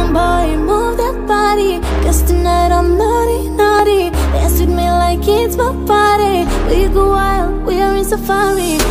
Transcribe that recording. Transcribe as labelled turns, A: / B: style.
A: boy, move that body, 'cause tonight I'm naughty, naughty. Dance with me like it's my party. We go wild, we are in safari.